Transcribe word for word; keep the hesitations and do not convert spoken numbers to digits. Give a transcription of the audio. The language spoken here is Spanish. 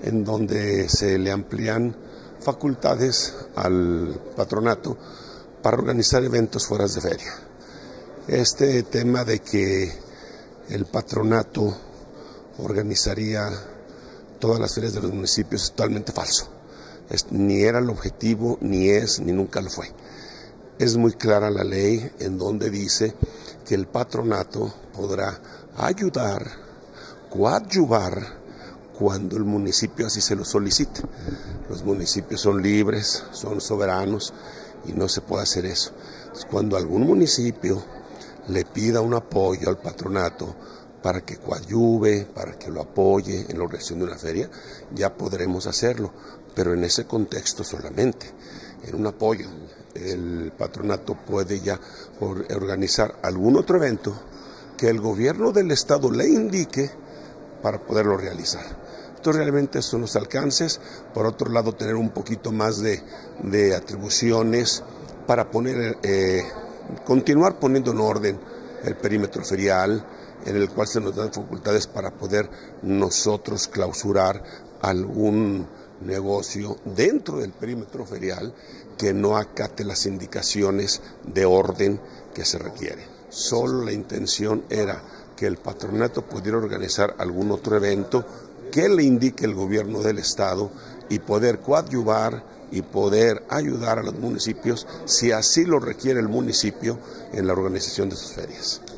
en donde se le amplían facultades al patronato para organizar eventos fuera de feria. Este tema de que el patronato organizaría todas las ferias de los municipios es totalmente falso. Es, ni era el objetivo, ni es, ni nunca lo fue. Es muy clara la ley en donde dice que el patronato podrá ayudar, coadyuvar, cuando el municipio así se lo solicite. Los municipios son libres, son soberanos y no se puede hacer eso. Entonces, cuando algún municipio le pida un apoyo al patronato para que coadyuve, para que lo apoye en la organización de una feria, ya podremos hacerlo, pero en ese contexto solamente, en un apoyo. El patronato puede ya organizar algún otro evento que el gobierno del estado le indique para poderlo realizar. Estos realmente son los alcances. Por otro lado, tener un poquito más de, de atribuciones para poner, eh, continuar poniendo en orden el perímetro ferial, en el cual se nos dan facultades para poder nosotros clausurar algún negocio dentro del perímetro ferial que no acate las indicaciones de orden que se requieren. Solo la intención era que el patronato pudiera organizar algún otro evento que le indique el gobierno del estado y poder coadyuvar y poder ayudar a los municipios si así lo requiere el municipio en la organización de sus ferias.